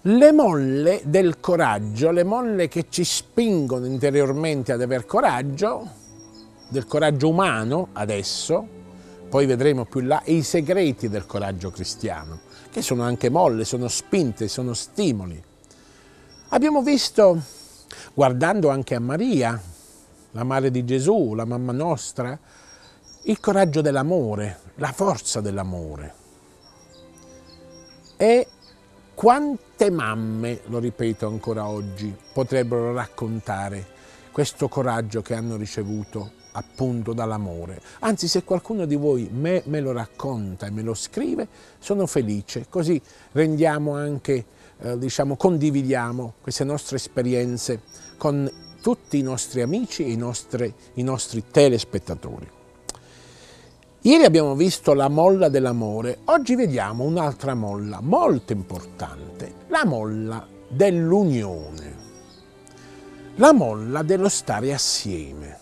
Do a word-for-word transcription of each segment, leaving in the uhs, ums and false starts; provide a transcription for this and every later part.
Le molle del coraggio, le molle che ci spingono interiormente ad aver coraggio, del coraggio umano adesso, poi vedremo più là, e i segreti del coraggio cristiano, che sono anche molle, sono spinte, sono stimoli. Abbiamo visto, guardando anche a Maria, la madre di Gesù, la mamma nostra, il coraggio dell'amore, la forza dell'amore. E quante mamme, lo ripeto ancora oggi, potrebbero raccontare questo coraggio che hanno ricevuto appunto dall'amore? Anzi, se qualcuno di voi me, me lo racconta e me lo scrive, sono felice, così rendiamo anche, eh, diciamo, condividiamo queste nostre esperienze con tutti i nostri amici e i nostri, i nostri telespettatori. Ieri abbiamo visto la molla dell'amore, oggi vediamo un'altra molla molto importante, la molla dell'unione, la molla dello stare assieme.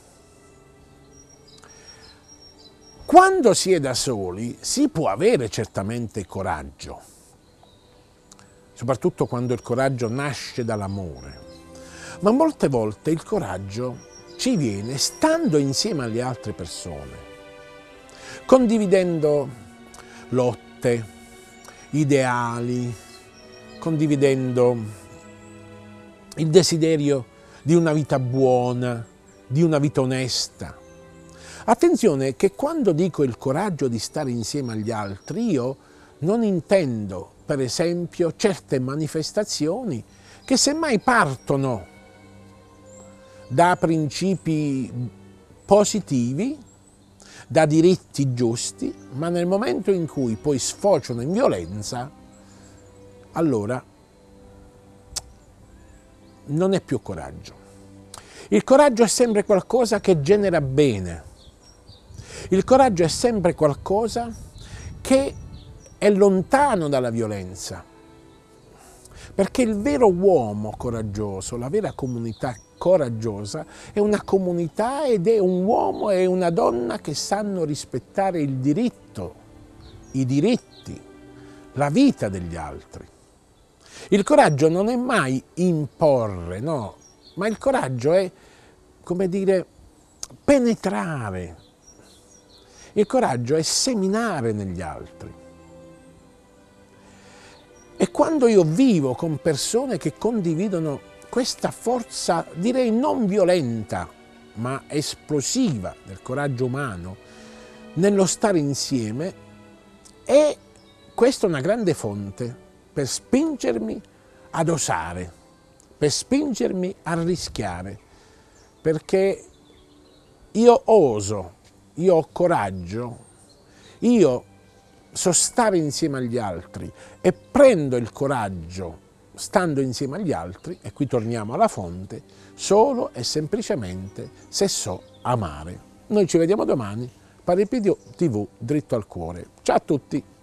Quando si è da soli si può avere certamente coraggio, soprattutto quando il coraggio nasce dall'amore, ma molte volte il coraggio ci viene stando insieme alle altre persone, condividendo lotte, ideali, condividendo il desiderio di una vita buona, di una vita onesta. Attenzione che quando dico il coraggio di stare insieme agli altri, io non intendo, per esempio, certe manifestazioni che semmai partono da principi positivi, da diritti giusti, ma nel momento in cui poi sfociano in violenza, allora non è più coraggio. Il coraggio è sempre qualcosa che genera bene. Il coraggio è sempre qualcosa che è lontano dalla violenza. Perché il vero uomo coraggioso, la vera comunità coraggiosa, è una comunità ed è un uomo e una donna che sanno rispettare il diritto, i diritti, la vita degli altri. Il coraggio non è mai imporre, no, ma il coraggio è, come dire, penetrare. Il coraggio è seminare negli altri. E quando io vivo con persone che condividono questa forza, direi non violenta, ma esplosiva del coraggio umano, nello stare insieme, è questa una grande fonte per spingermi ad osare, per spingermi a rischiare, perché io oso, io ho coraggio, io so stare insieme agli altri e prendo il coraggio stando insieme agli altri, e qui torniamo alla fonte, solo e semplicemente se so amare. Noi ci vediamo domani, Paripio tivù dritto al cuore. Ciao a tutti!